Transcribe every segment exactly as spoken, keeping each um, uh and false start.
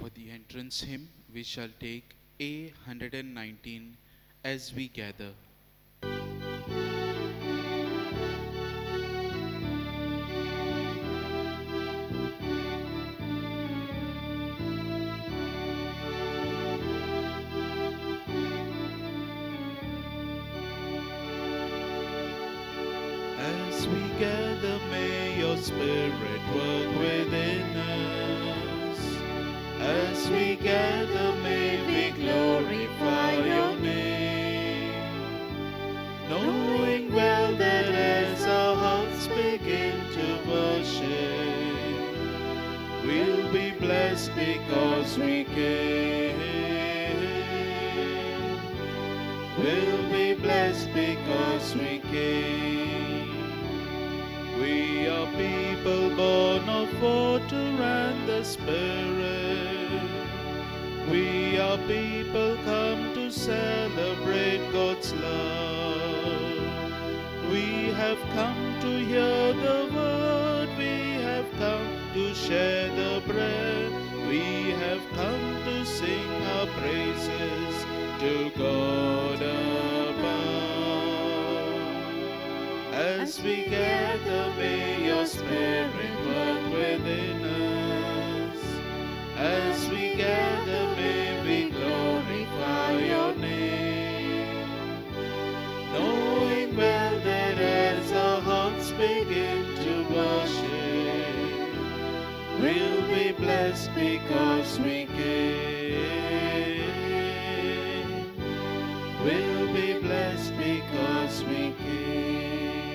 For the entrance hymn, we shall take A one nineteen, As We Gather. As we gather, may your Spirit work within us. As we gather, may we glorify your name. Knowing well that as our hearts begin to worship, we'll be blessed because we came. We'll be blessed because we came. We are people born of water and the Spirit. We are people come to celebrate God's love. We have come to hear the word. We have come to share the bread. We have come to sing our praises to God above. As we gather, may your Spirit work within us. As we gather, may we glorify your name. Knowing well that as our hearts begin to worship, we'll be blessed because we came. We'll be blessed because we came.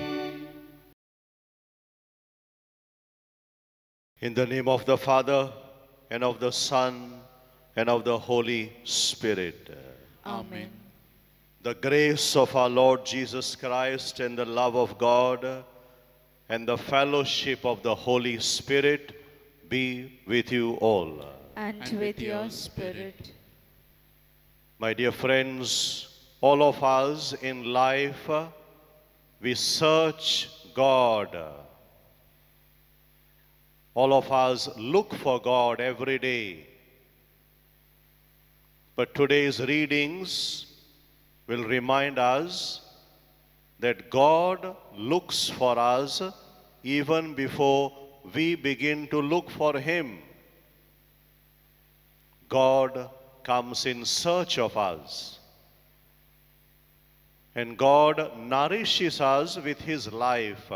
In the name of the Father, and of the Son, and of the Holy Spirit. Amen. The grace of our Lord Jesus Christ, and the love of God, and the fellowship of the Holy Spirit be with you all. And, And with your spirit. My dear friends, all of us in life, we search God. All of us look for God every day. But today's readings will remind us that God looks for us even before we begin to look for Him. God comes in search of us. And God nourishes us with His life.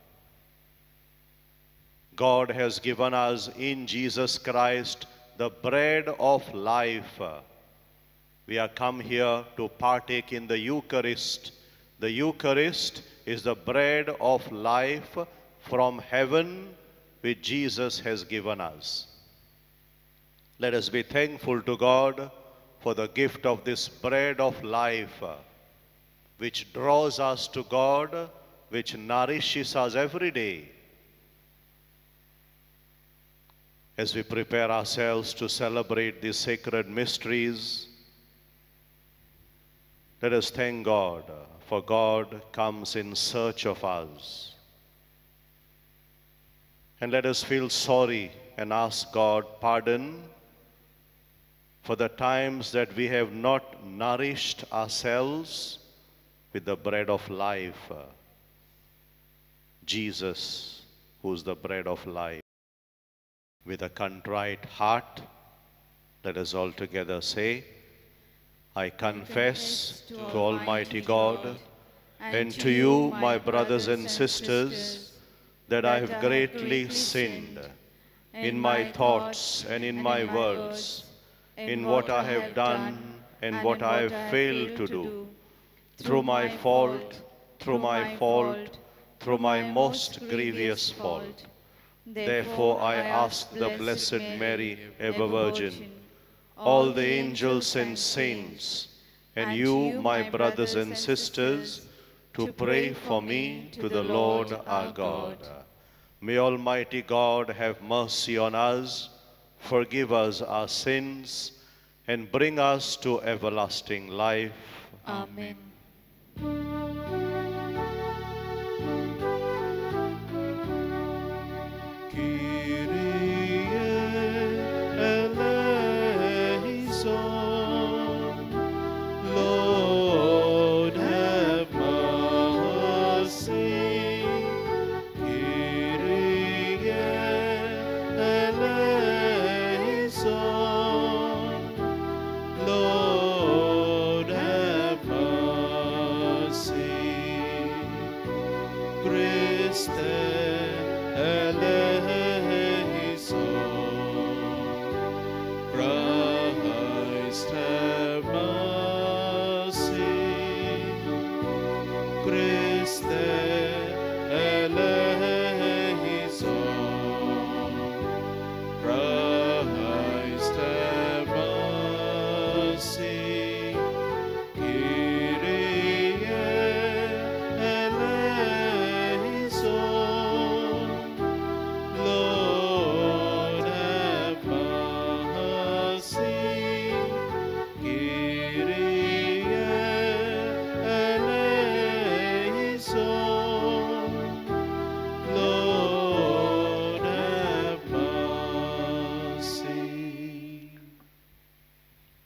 God has given us in Jesus Christ the bread of life. We are come here to partake in the Eucharist. The Eucharist is the bread of life from heaven which Jesus has given us. Let us be thankful to God for the gift of this bread of life, which draws us to God, which nourishes us every day. As we prepare ourselves to celebrate these sacred mysteries, let us thank God, for God comes in search of us. And let us feel sorry and ask God pardon for the times that we have not nourished ourselves with the bread of life, Jesus, who is the bread of life. With a contrite heart, let us all together say, I confess to Almighty God and to you, my brothers and sisters, that I have greatly sinned in my thoughts and in my words, in what I have done and what I have failed to do, through my fault, through my fault, through my most grievous fault. Therefore I ask the Blessed Mary, ever Virgin, all the angels and saints, and you, my brothers and sisters, to pray for me to the Lord our God. May Almighty God have mercy on us, forgive us our sins, and bring us to everlasting life. Amen. Kyrie eleison.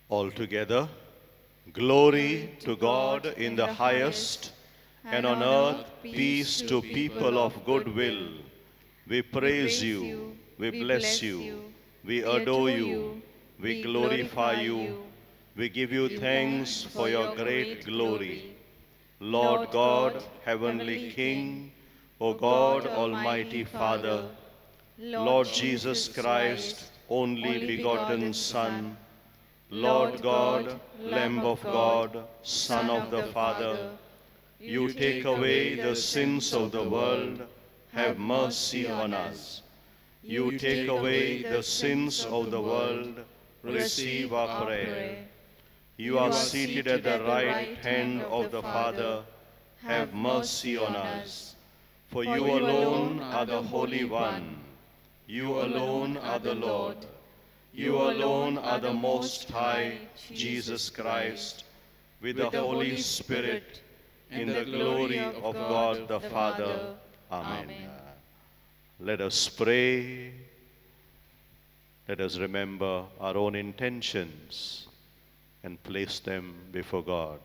Altogether, glory to God in the highest, and on earth peace to people of good will. We praise you, we bless you, we adore you, we glorify you, we give you thanks for your great glory. Lord God, heavenly King, O God, almighty Father, Lord Jesus Christ, only begotten Son, Lord God, Lamb of God, Son of the Father, you take away the sins of the world, have mercy on us. You take away the sins of the world, receive our prayer. You are seated at the right hand of the Father, have mercy on us. For you alone are the Holy One, you alone are the Lord, you alone are the Most High, Jesus Christ, with the Holy Spirit, in the glory of God the Father. Amen. Let us pray. Let us remember our own intentions and place them before God.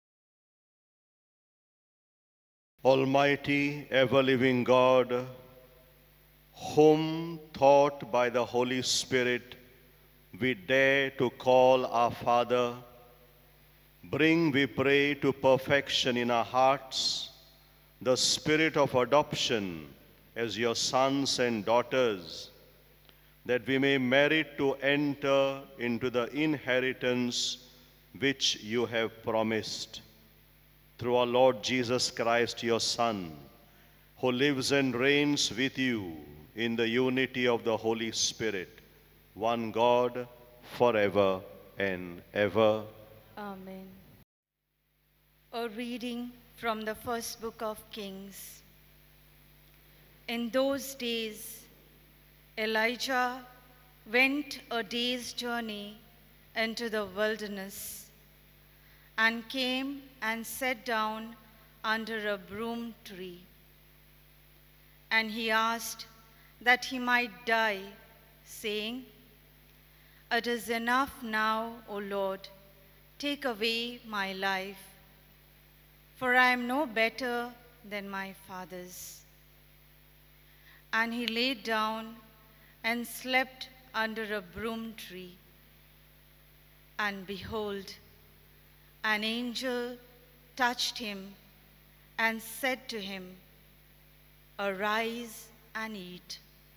Almighty, ever-living God, whom, taught by the Holy Spirit, we dare to call our Father, bring, we pray, to perfection in our hearts the spirit of adoption as your sons and daughters, that we may merit to enter into the inheritance which you have promised. Through our Lord Jesus Christ, your Son, who lives and reigns with you in the unity of the Holy Spirit, one God, forever and ever. Amen. A reading from the first book of Kings. In those days, Elijah went a day's journey into the wilderness and came and sat down under a broom tree. And he asked that he might die, saying, "It is enough now, O Lord, take away my life, for I am no better than my fathers." And he lay down and slept under a broom tree. And behold, an angel touched him and said to him, "Arise and eat."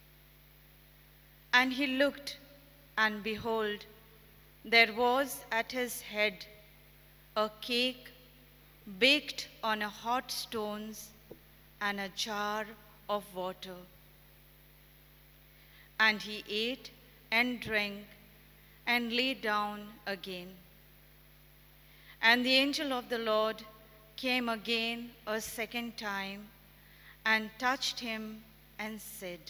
And he looked, and behold, there was at his head a cake baked on a hot stones and a jar of water. And he ate and drank and lay down again. And the angel of the Lord came again a second time and touched him and said,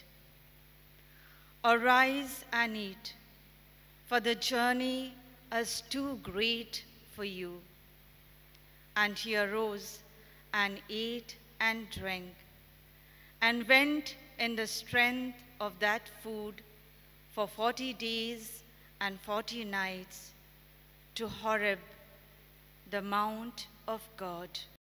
"Arise and eat, for the journey is too great for you." And he arose and ate and drank, and went in the strength of that food for forty days and forty nights to Horeb, the mount of God.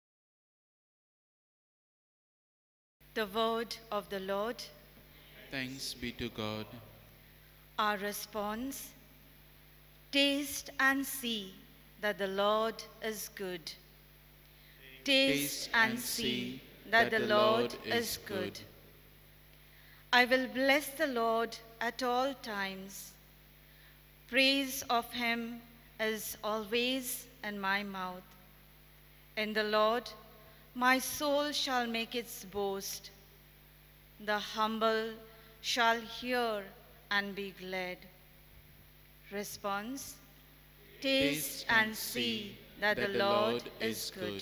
The word of the Lord. Thanks be to God. Our response: taste and see that the Lord is good. Taste and see that the Lord is good. I will bless the Lord at all times. Praise of him is always in my mouth. In the Lord, my soul shall make its boast. The humble shall hear and be glad. Response: taste and see that the Lord is good.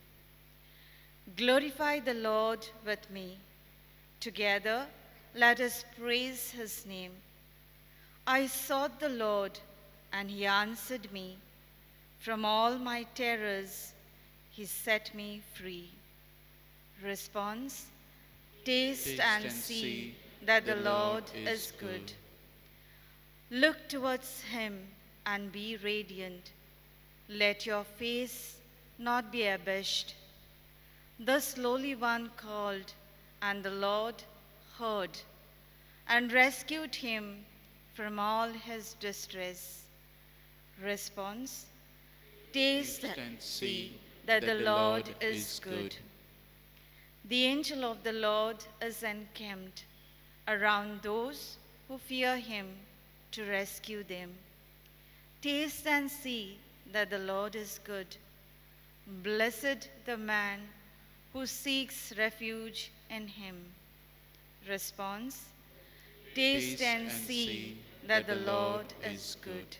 Glorify the Lord with me. Together, let us praise his name. I sought the Lord, and he answered me. From all my terrors, he set me free. Response: taste, Taste and, and see see that the the Lord Lord is is good. good. Look towards him and be radiant. Let your face not be abashed. Thus lowly one called, and the Lord heard, and rescued him from all his distress. Response: Taste and see that the Lord is good. The angel of the Lord is encamped around those who fear him to rescue them. Taste and see that the Lord is good. Blessed the man who seeks refuge in him. Response: Taste and see that the Lord is good.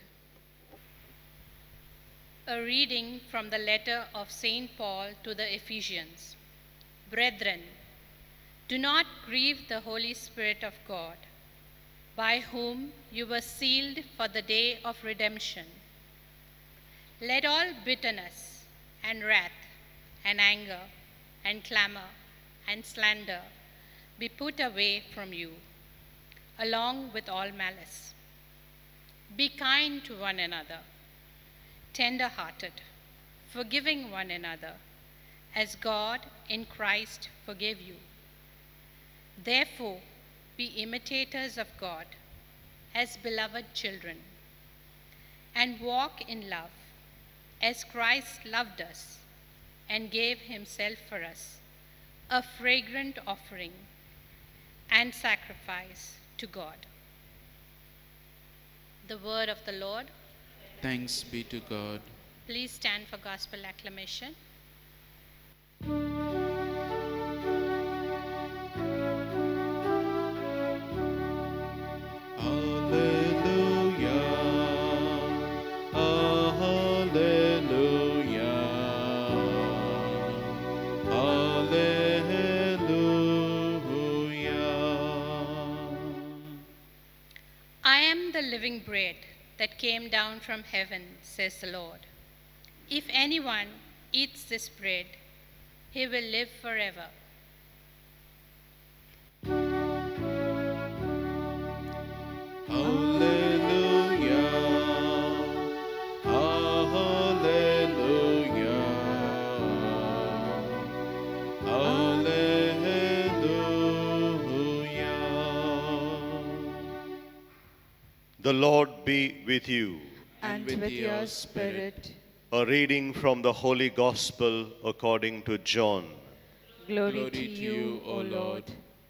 A reading from the letter of Saint Paul to the Ephesians. Brethren, do not grieve the Holy Spirit of God, by whom you were sealed for the day of redemption. Let all bitterness and wrath and anger and clamor and slander be put away from you, along with all malice. Be kind to one another, tender-hearted, forgiving one another, as God in Christ forgave you. Therefore, be imitators of God as beloved children, and walk in love, as Christ loved us and gave himself for us, a fragrant offering and sacrifice to God. The word of the Lord. Thanks be to God. Please stand for gospel acclamation. Hallelujah, hallelujah, hallelujah. I am the living bread that came down from heaven, says the Lord. If anyone eats this bread, he will live forever. Hallelujah, hallelujah, hallelujah. The Lord be with you. And with your spirit. A reading from the Holy Gospel according to John. Glory to you, O Lord.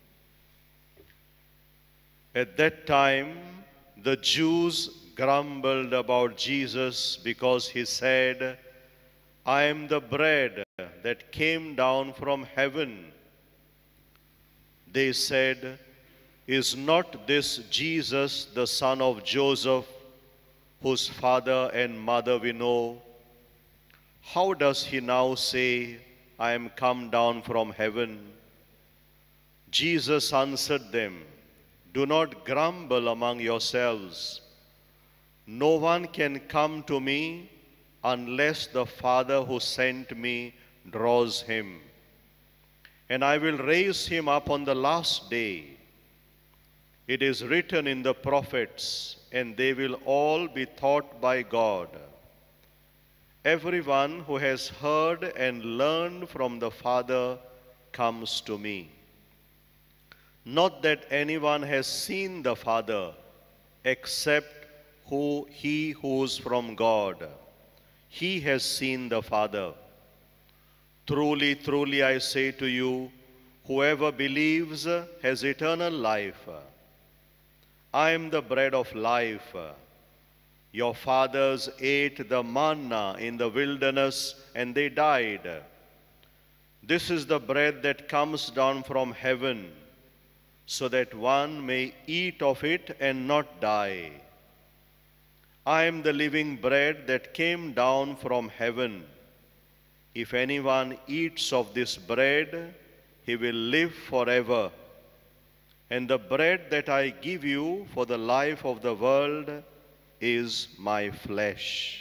At that time, the Jews grumbled about Jesus because he said, I am the bread that came down from heaven. They said, is not this Jesus the son of Joseph, whose father and mother we know? How does he now say, I am come down from heaven? Jesus answered them, do not grumble among yourselves. No one can come to me unless the Father who sent me draws him. And I will raise him up on the last day. It is written in the prophets, and they will all be taught by God. Everyone who has heard and learned from the Father comes to me. Not that anyone has seen the Father, except who he who is from God. He has seen the Father. Truly, truly, I say to you, whoever believes has eternal life. I am the bread of life. Your fathers ate the manna in the wilderness, and they died. This is the bread that comes down from heaven, so that one may eat of it and not die. I am the living bread that came down from heaven. If anyone eats of this bread, he will live forever. And the bread that I give you for the life of the world is my flesh.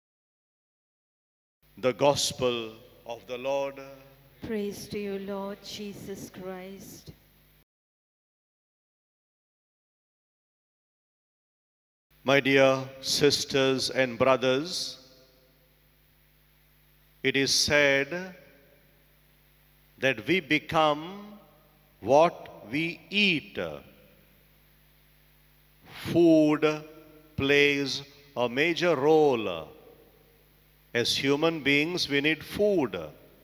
The Gospel of the Lord. Praise to you, Lord Jesus Christ. My dear sisters and brothers, it is said that we become what we eat. Food plays a major role. As human beings, we need food.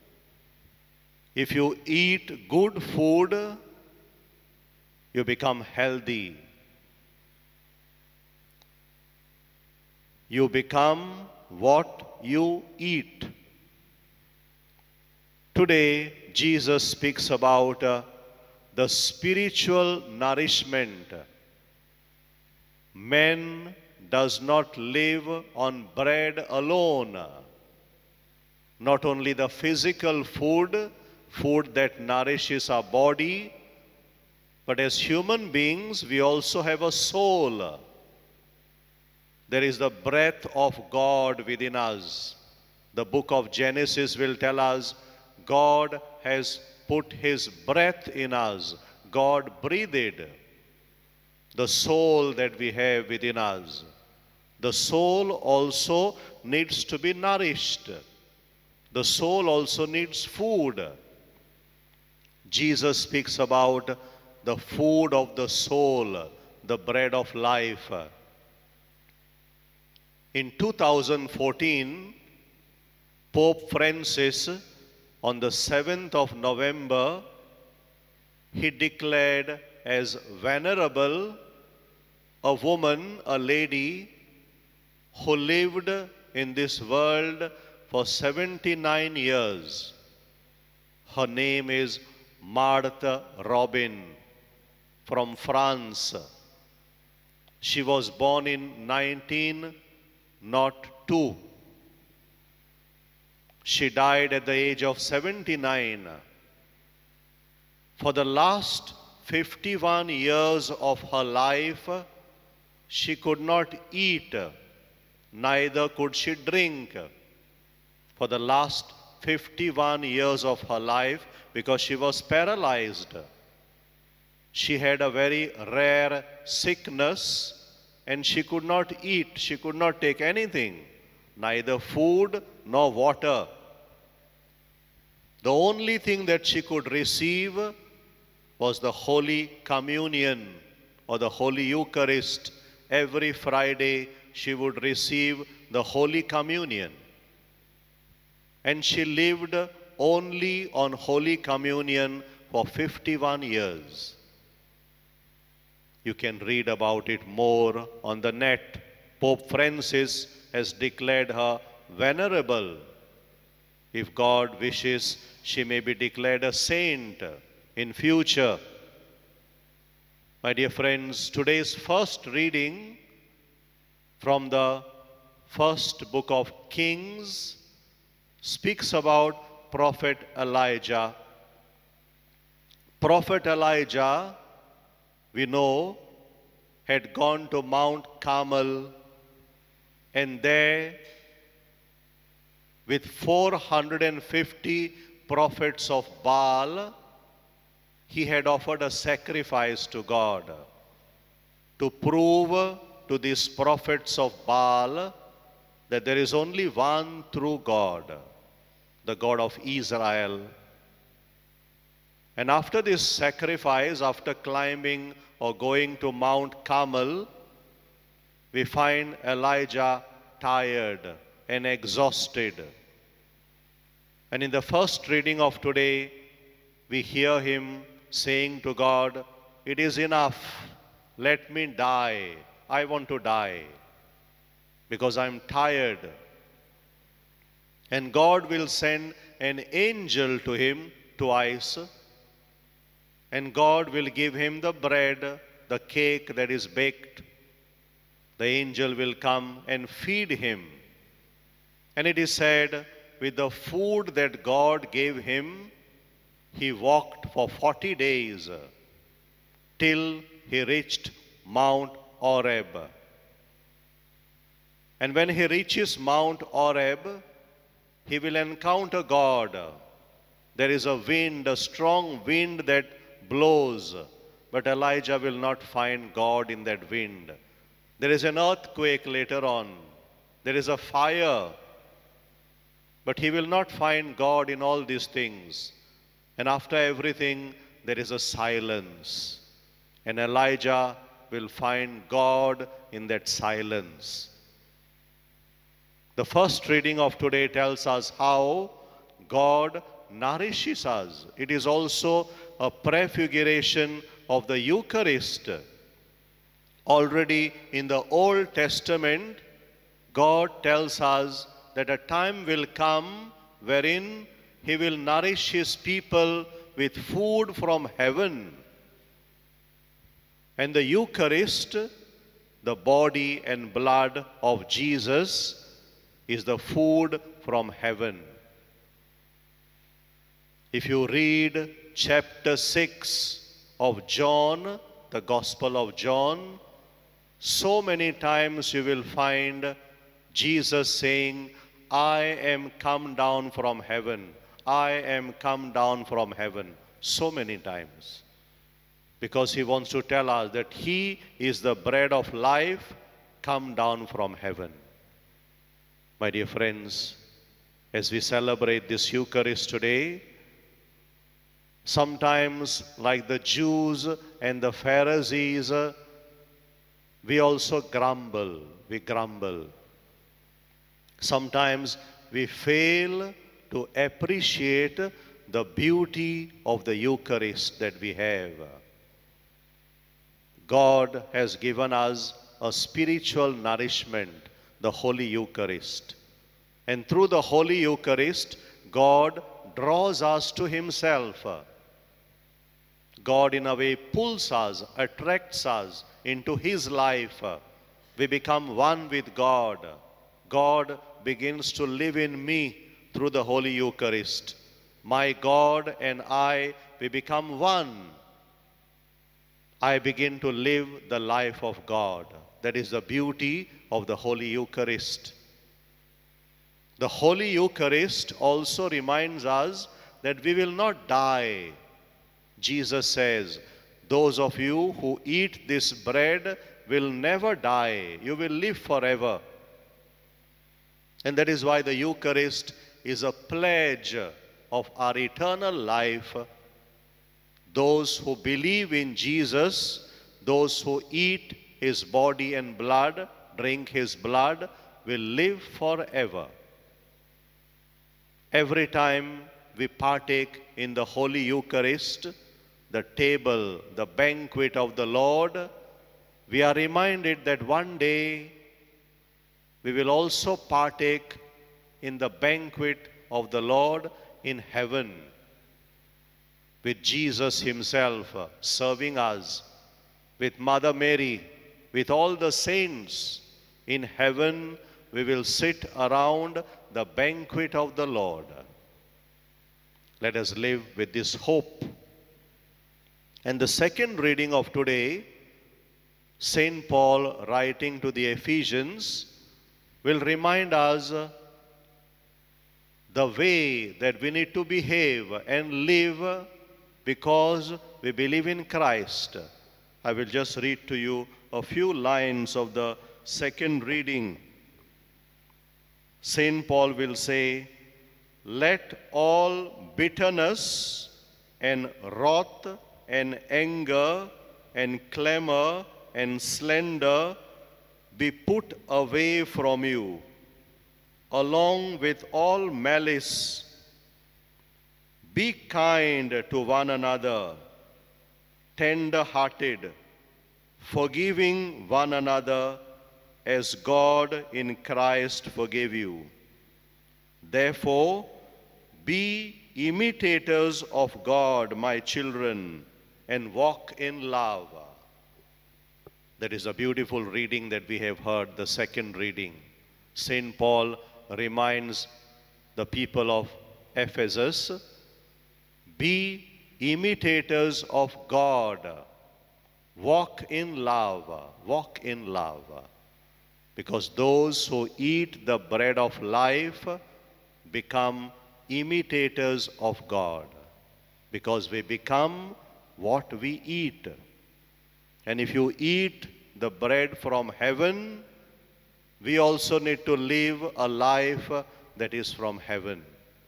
If you eat good food, you become healthy. You become what you eat. Today, Jesus speaks about uh, the spiritual nourishment. Man does not live on bread alone. Not only the physical food, food that nourishes our body, but as human beings, we also have a soul. There is the breath of God within us. The book of Genesis will tell us God has put his breath in us. God breathed the soul that we have within us. The soul also needs to be nourished. The soul also needs food. Jesus speaks about the food of the soul, the bread of life. In two thousand fourteen, Pope Francis, on the seventh of November, he declared as venerable a woman, a lady, who lived in this world for seventy-nine years. Her name is Marthe Robin from France. She was born in nineteen oh two. She died at the age of seventy-nine. For the last fifty-one years of her life, she could not eat, neither could she drink. For the last fifty-one years of her life, because she was paralyzed. She had a very rare sickness and she could not eat, she could not take anything, neither food nor water. The only thing that she could receive was the Holy Communion or the Holy Eucharist. Every Friday she would receive the Holy Communion. And she lived only on Holy Communion for fifty-one years. You can read about it more on the net. Pope Francis has declared her venerable. If God wishes, she may be declared a saint in future. My dear friends, today's first reading from the first book of Kings speaks about Prophet Elijah. Prophet Elijah, we know, had gone to Mount Carmel, and there, with four hundred fifty prophets of Baal, he had offered a sacrifice to God to prove to these prophets of Baal that there is only one true God, the God of Israel. And after this sacrifice, after climbing or going to Mount Carmel, we find Elijah tired and exhausted. And in the first reading of today, we hear him saying to God, "It is enough, let me die. I want to die because I'm tired." And God will send an angel to him twice, and God will give him the bread, the cake that is baked. The angel will come and feed him. And it is said, with the food that God gave him, he walked for forty days till he reached Mount Horeb. And when he reaches Mount Horeb, he will encounter God. There is a wind, a strong wind that blows, but Elijah will not find God in that wind. There is an earthquake later on. There is a fire. But he will not find God in all these things. And after everything, there is a silence. And Elijah will find God in that silence. The first reading of today tells us how God nourishes us. It is also a prefiguration of the Eucharist. Already in the Old Testament, God tells us that a time will come wherein he will nourish his people with food from heaven. And the Eucharist, the body and blood of Jesus, is the food from heaven. If you read chapter six of John, the Gospel of John, so many times you will find Jesus saying, I am come down from heaven. I am come down from heaven. So many times. Because he wants to tell us that he is the bread of life come down from heaven. My dear friends, as we celebrate this Eucharist today, sometimes like the Jews and the Pharisees, we also grumble, we grumble. Sometimes we fail to appreciate the beauty of the Eucharist that we have. God has given us a spiritual nourishment, the Holy Eucharist. And through the Holy Eucharist, God draws us to himself. God in a way pulls us, attracts us into his life. We become one with God. God begins to live in me through the Holy Eucharist. My God and I, we become one. I begin to live the life of God. That is the beauty of the Holy Eucharist. The Holy Eucharist also reminds us that we will not die. Jesus says, those of you who eat this bread will never die. You will live forever. And that is why the Eucharist is a pledge of our eternal life. Those who believe in Jesus, those who eat his body and blood, drink his blood, will live forever. Every time we partake in the Holy Eucharist, the table, the banquet of the Lord, we are reminded that one day we will also partake in the banquet of the Lord in heaven, with Jesus himself serving us, with Mother Mary, with all the saints. In heaven, we will sit around the banquet of the Lord. Let us live with this hope. And the second reading of today, Saint Paul writing to the Ephesians, will remind us the way that we need to behave and live because we believe in Christ. I will just read to you a few lines of the second reading. Saint Paul will say, let all bitterness and wrath and anger and clamor and slander be put away from you, along with all malice. Be kind to one another, tender-hearted, forgiving one another as God in Christ forgave you. Therefore, be imitators of God, my children, and walk in love. That is a beautiful reading that we have heard, the second reading. Saint Paul reminds the people of Ephesus, be imitators of God. Walk in love. Walk in love. Because those who eat the bread of life become imitators of God. Because we become what we eat. And if you eat the bread from heaven, we also need to live a life that is from heaven.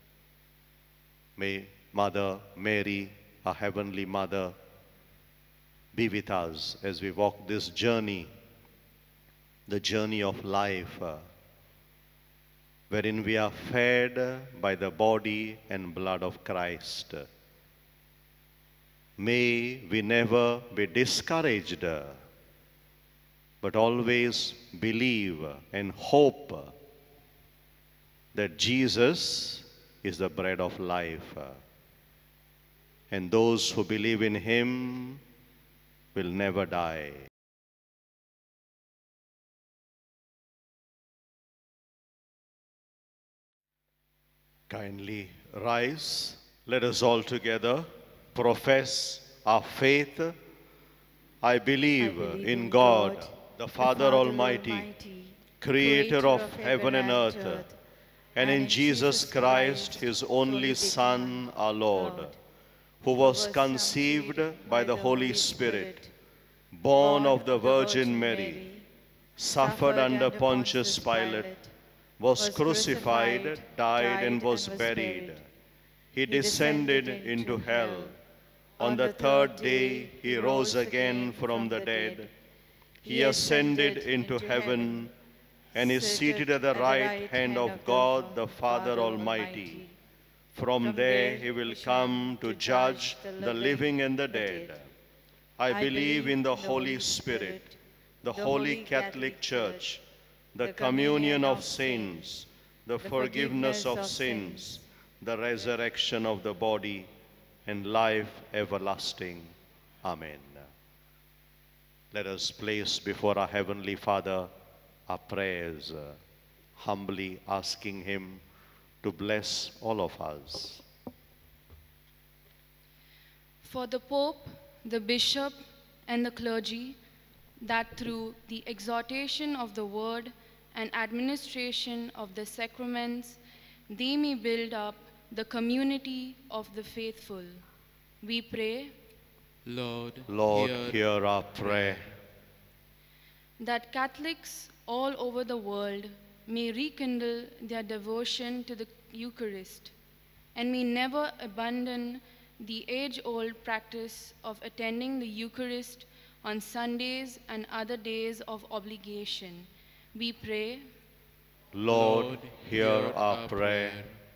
May Mother Mary, our Heavenly Mother, be with us as we walk this journey, the journey of life, uh, wherein we are fed by the body and blood of Christ. May we never be discouraged, uh, but always believe and hope that Jesus is the bread of life. And those who believe in him will never die. Kindly rise. Let us all together profess our faith. I believe, I believe in God, God, the Father Almighty, Almighty, creator of heaven and earth, and in Jesus Christ, his only Son, our Lord, who was conceived by the Holy Spirit, born of the Virgin Mary, suffered under Pontius Pilate, was crucified, died, and was buried. He descended into hell. On the third day, he rose again from the dead. He ascended into heaven and is seated at the right hand of God, the Father Almighty. From there he will come to judge the living and the dead. I believe in the Holy Spirit, the Holy Catholic Church, the communion of saints, the forgiveness of sins, the resurrection of the body, and life everlasting. Amen. Let us place before our Heavenly Father our prayers, uh, humbly asking him to bless all of us. For the Pope, the Bishop, and the clergy, that through the exhortation of the word and administration of the sacraments, they may build up the community of the faithful. We pray, Lord, Lord, hear, hear our prayer. that Catholics all over the world may rekindle their devotion to the Eucharist and may never abandon the age-old practice of attending the Eucharist on Sundays and other days of obligation. We pray, Lord, hear our prayer.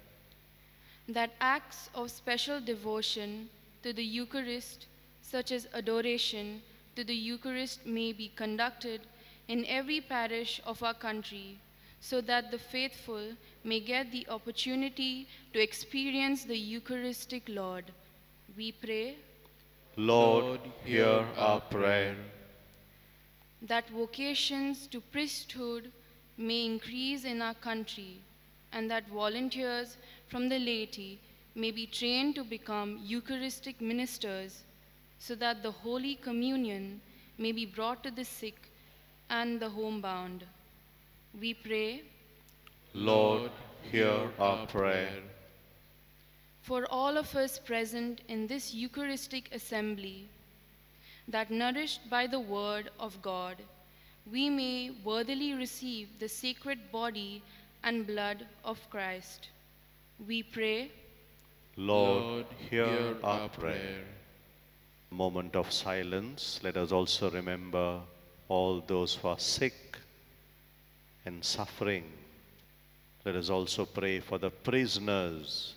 that acts of special devotion to the Eucharist, such as adoration to the Eucharist, may be conducted in every parish of our country, so that the faithful may get the opportunity to experience the Eucharistic Lord. We pray, Lord, hear our prayer. that vocations to priesthood may increase in our country, and that volunteers from the laity may be trained to become Eucharistic ministers, so that the Holy Communion may be brought to the sick and the homebound. We pray, Lord, hear our prayer. for all of us present in this Eucharistic assembly, that nourished by the word of God, we may worthily receive the sacred body and blood of Christ. We pray, Lord, hear our prayer. Moment of silence. Let us also remember all those who are sick and suffering. Let us also pray for the prisoners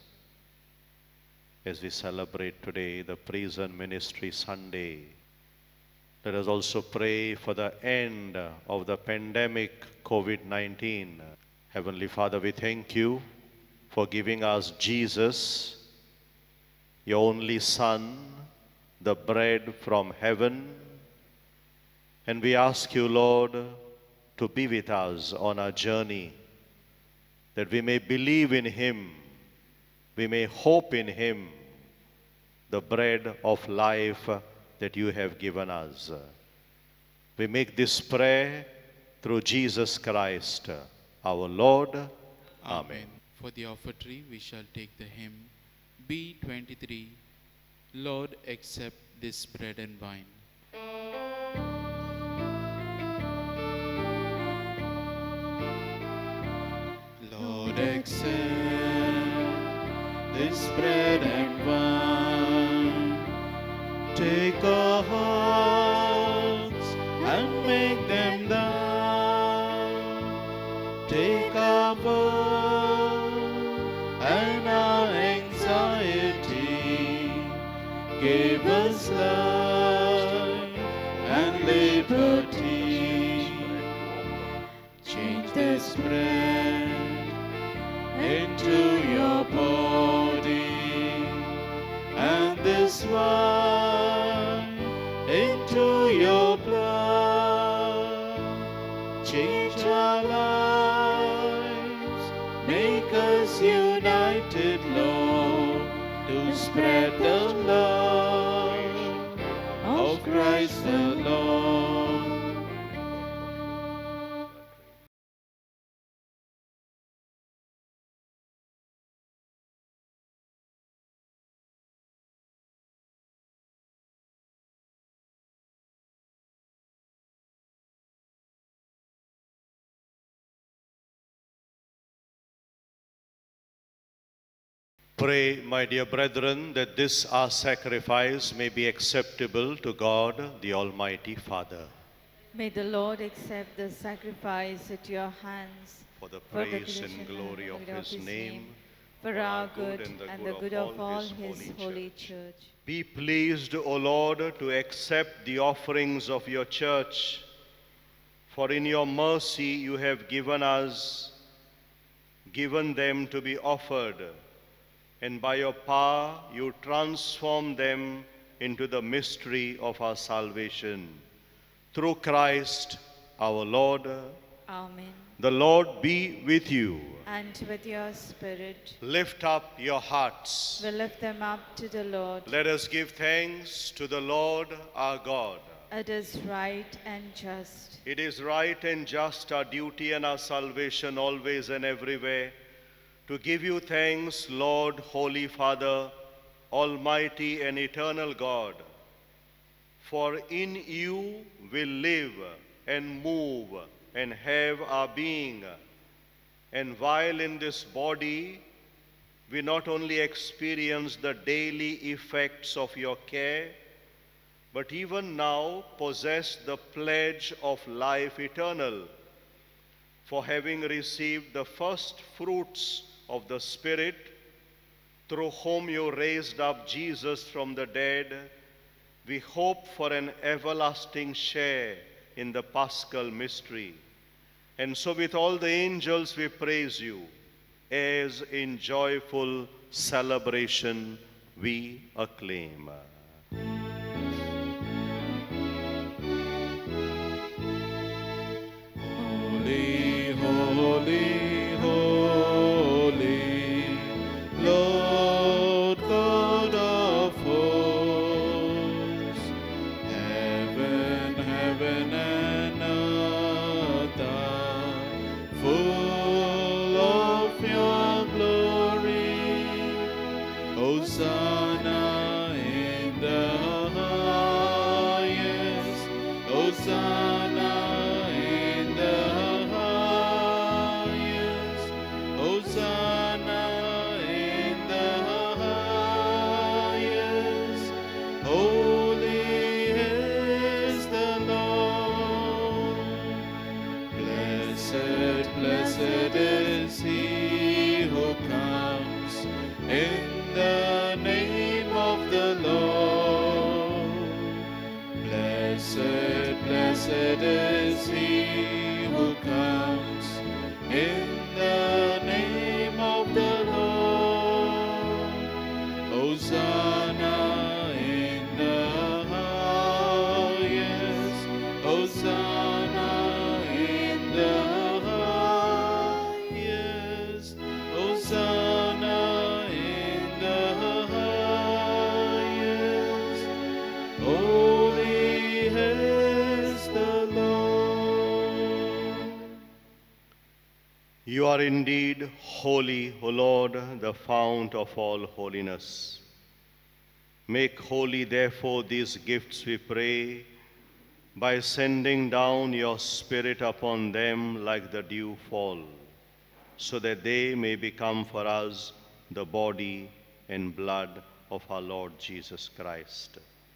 as we celebrate today the Prison Ministry Sunday. Let us also pray for the end of the pandemic COVID nineteen. Heavenly Father, we thank you for giving us Jesus, your only Son, the bread from heaven. And we ask you, Lord, to be with us on our journey, that we may believe in him, we may hope in him, the bread of life that you have given us. We make this prayer through Jesus Christ, our Lord. Amen. Amen. For the offertory, we shall take the hymn B twenty-three, Lord, accept this bread and wine. would accept this bread and wine. Take our hearts and make them thine. Take our burden and our anxiety. Give us life and liberty. Change this bread into your body, and this wine into your blood. Change our lives, make us united, Lord, to spread the love of Christ the Lord. Pray, my dear brethren, that this our sacrifice may be acceptable to God, the Almighty Father. May the Lord accept the sacrifice at your hands For the for the praise and creation glory of His name, for our good and the good of all His holy church. Be pleased, O Lord, to accept the offerings of your church, for in your mercy you have given us, given them to be offered, and by your power you transform them into the mystery of our salvation. Through Christ our Lord. Amen. The Lord be with you. And with your spirit, Lift up your hearts. we lift them up to the Lord. Let us give thanks to the Lord our God. It is right and just. It is right and just, our duty and our salvation always and everywhere, to give you thanks, Lord, Holy Father, Almighty and eternal God. For in you we live and move and have our being. And while in this body, we not only experience the daily effects of your care, but even now possess the pledge of life eternal. For having received the first fruits of the Spirit, through whom you raised up Jesus from the dead, we hope for an everlasting share in the Paschal mystery. And so with all the angels we praise you, as in joyful celebration we acclaim. Holy, holy, holy, Lord God of hosts. Heaven, heaven and earth are full of your glory. Hosanna in the highest. Hosanna in the highest. Hosanna in the highest. Holy is the Lord. Blessed, blessed is he who comes in the name of the Lord. Blessed, blessed is he who comes in the name of the Lord. Hosanna in the highest. Hosanna in the highest. Hosanna in the highest. Holy is the Lord. You are indeed holy, O Lord, the fount of all holiness. Make holy, therefore, these gifts, we pray, by sending down your Spirit upon them like the dew fall, so that they may become for us the body and blood of our Lord Jesus Christ.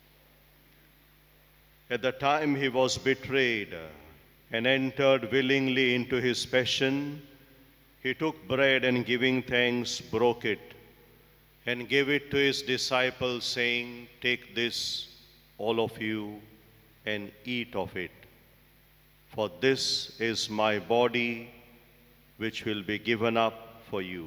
At the time he was betrayed and entered willingly into his passion, he took bread and giving thanks, broke it, and gave it to his disciples, saying, "Take this, all of you, and eat of it. For this is my body, which will be given up for you."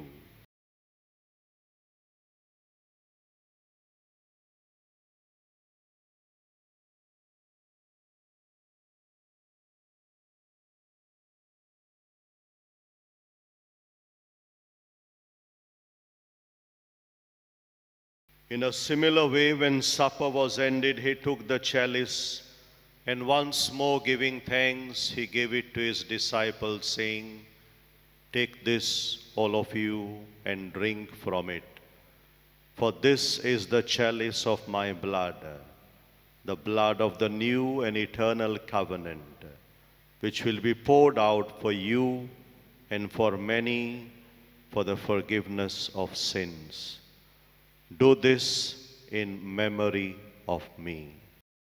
In a similar way, when supper was ended, he took the chalice, and once more giving thanks, he gave it to his disciples, saying, "Take this, all of you, and drink from it. For this is the chalice of my blood, the blood of the new and eternal covenant, which will be poured out for you and for many for the forgiveness of sins. Do this in memory of me."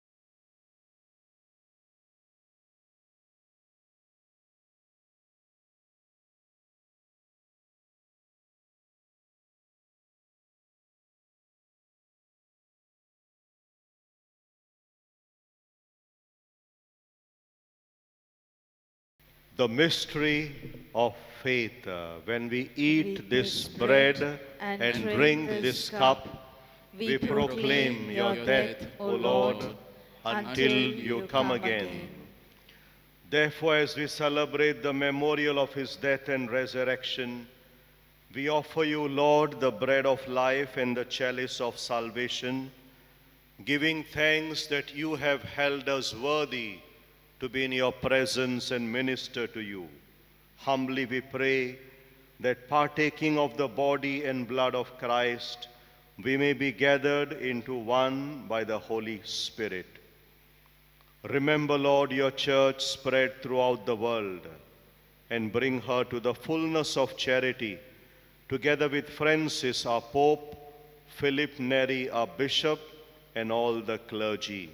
The mystery of faith. Uh, when we eat We this eat bread bread and, and drink drink this this cup, cup, we, we proclaim your death, O Lord, until you come again. Therefore, as we celebrate the memorial of his death and resurrection, we offer you, Lord, the bread of life and the chalice of salvation, giving thanks that you have held us worthy to be in your presence and minister to you. Humbly we pray that partaking of the body and blood of Christ, we may be gathered into one by the Holy Spirit. Remember, Lord, your church spread throughout the world, and bring her to the fullness of charity, together with Francis, our Pope, Philip Neri, our Bishop, and all the clergy.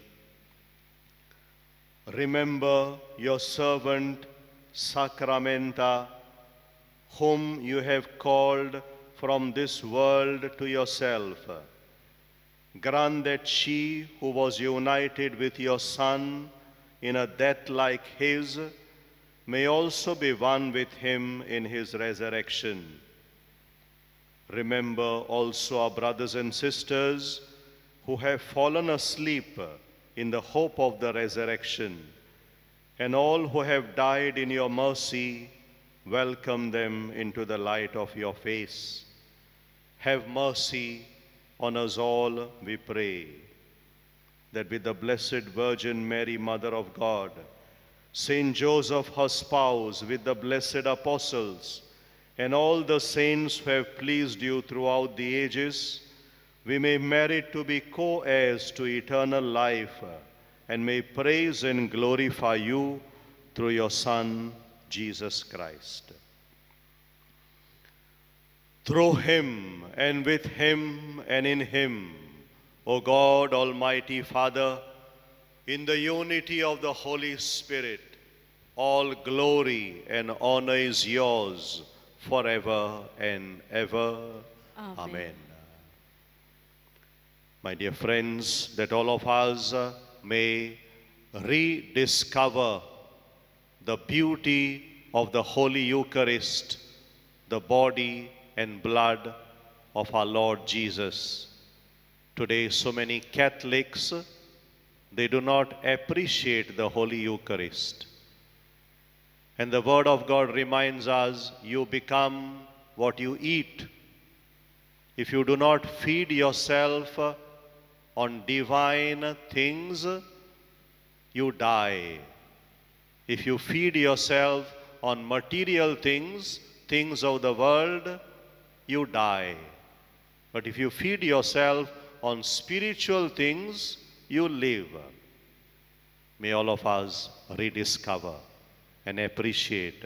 Remember your servant Sacramenta, whom you have called from this world to yourself. Grant that she, who was united with your Son in a death like his, may also be one with him in his resurrection. Remember also our brothers and sisters who have fallen asleep in the hope of the resurrection, and all who have died in your mercy, welcome them into the light of your face. Have mercy on us all, we pray, that with the Blessed Virgin Mary, Mother of God, Saint Joseph, her spouse, with the blessed apostles, and all the saints who have pleased you throughout the ages, we may merit to be co-heirs to eternal life, and may praise and glorify you through your Son, Jesus Christ. Through him, and with him, and in him, O God, Almighty Father, in the unity of the Holy Spirit, all glory and honor is yours forever and ever. Amen. Amen. My dear friends, that all of us uh, may rediscover the beauty of the Holy Eucharist, the body and blood of our Lord Jesus. Today, so many Catholics, they do not appreciate the Holy Eucharist. And the Word of God reminds us, you become what you eat. If you do not feed yourself on divine things, you die. If you feed yourself on material things, things of the world, you die. But if you feed yourself on spiritual things, you live. May all of us rediscover and appreciate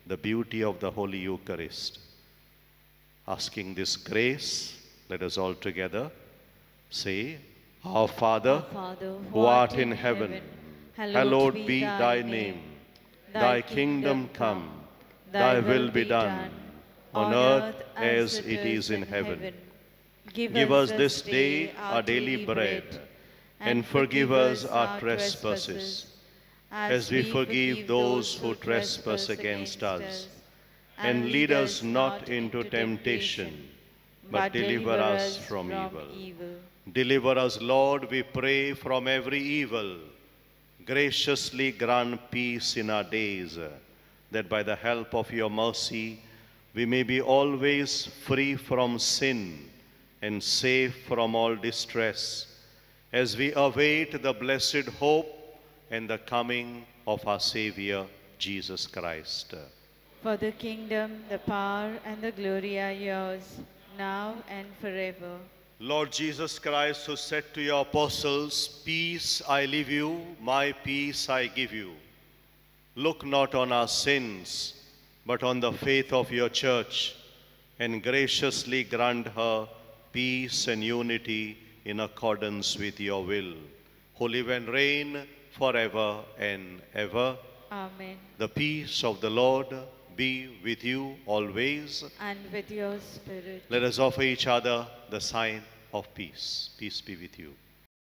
the beauty of the Holy Eucharist. Asking this grace, let us all together say, Our Father, Our Father, who art in heaven, hallowed be thy name. Thy kingdom come, thy will be done, on earth as it is in heaven. Give us this day our daily bread, and forgive us our trespasses, as we forgive those who trespass against us. And lead us not into temptation, but deliver us from evil. Deliver us, Lord, we pray, from every evil. Graciously grant peace in our days, that by the help of your mercy we may be always free from sin and safe from all distress, as we await the blessed hope and the coming of our Savior, Jesus Christ. For the kingdom, the power, and the glory are yours, now and forever. Lord Jesus Christ, who said to your apostles, Peace I leave you, my peace I give you. Look not on our sins, but on the faith of your church, and graciously grant her peace and unity in accordance with your will, who live and reign forever and ever. Amen. The peace of the Lord be with you always. And with your spirit. Let us offer each other the sign of peace. Peace be with you.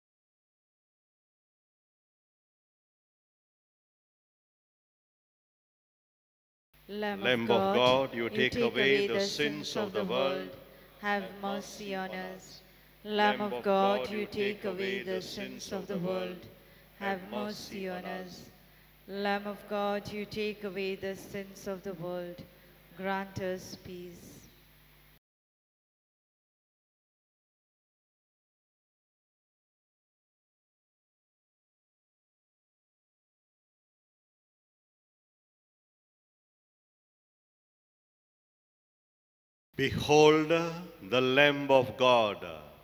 Lamb, Lamb of God, of God, you take away the sins of the world. Have mercy on us. Lamb of God, you take away the sins of the world. Have mercy on us. Lamb of God, you take away the sins of the world. Grant us peace. Behold the Lamb of God.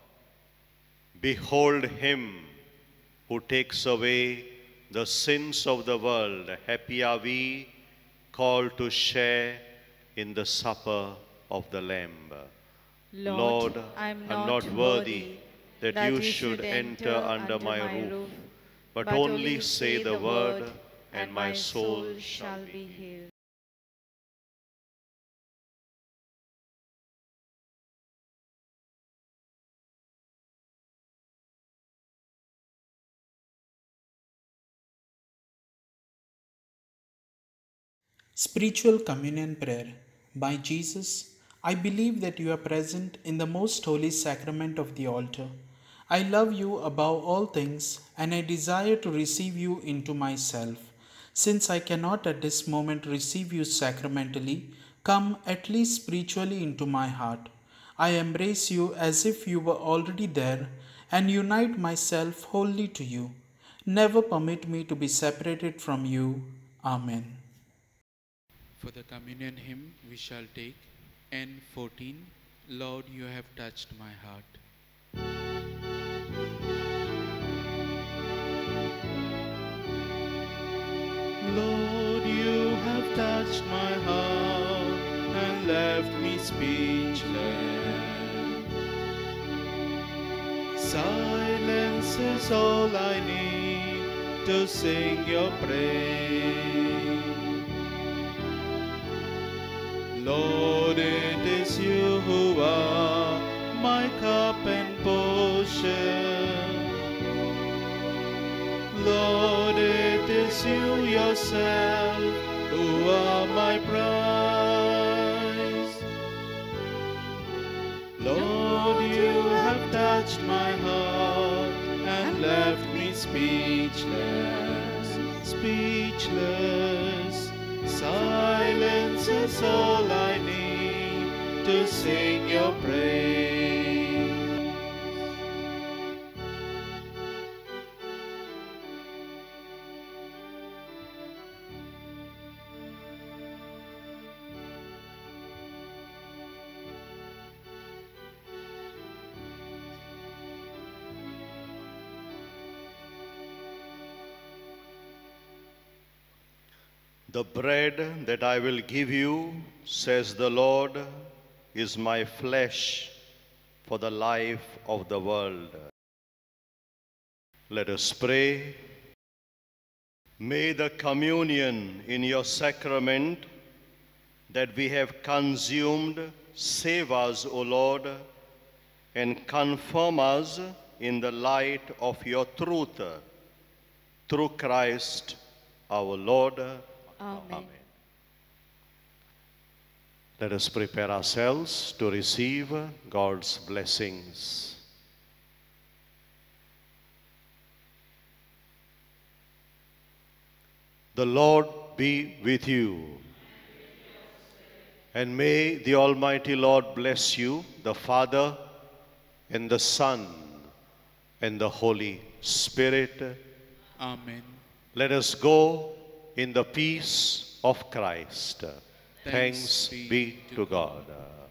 Behold him who takes away the sins of the world. Happy are we, called to share in the supper of the Lamb. Lord, Lord, I am I'm not not worthy that, that you should enter under my roof, but only say the word, and my soul shall be healed. Spiritual Communion Prayer. By Jesus, I believe that you are present in the most holy sacrament of the altar. I love you above all things, and I desire to receive you into myself. Since I cannot at this moment receive you sacramentally, come at least spiritually into my heart. I embrace you as if you were already there, and unite myself wholly to you. Never permit me to be separated from you. Amen. For the communion hymn we shall take N fourteen, Lord, you have touched my heart. Lord, you have touched my heart and left me speechless. Silence is all I need to sing your praise. Lord, it is you who are my cup and portion. Lord, it is you yourself who are my prize. Lord, you have touched my heart and left me speechless, speechless. Silence is all I need to sing your praise. The bread that I will give you, says the Lord, is my flesh for the life of the world. Let us pray. May the communion in your sacrament that we have consumed save us, O Lord, and confirm us in the light of your truth. Through Christ our Lord. Amen. Amen. Let us prepare ourselves to receive God's blessings. The Lord be with you. And may the Almighty Lord bless you, the Father, and the Son, and the Holy Spirit. Amen. Let us go in the peace of Christ. Thanks, Thanks be to God.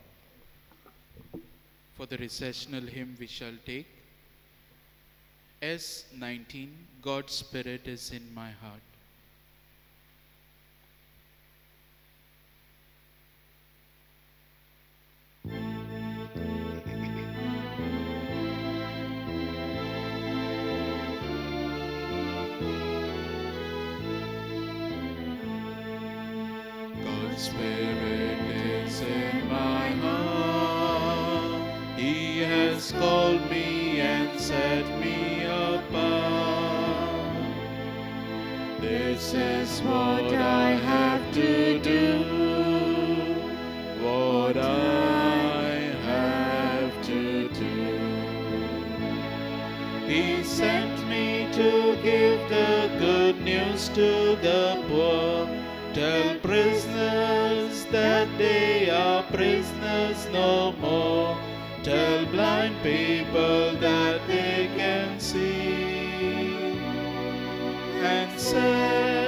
For the recessional hymn we shall take. S nineteen, God's Spirit is in my heart. God's Spirit is in my heart. He has called me and set me apart. This is what I have to do. What I have to do. He sent me to give the good news to the poor. Tell prisoners that they are prisoners no more. Tell blind people that they can see. And say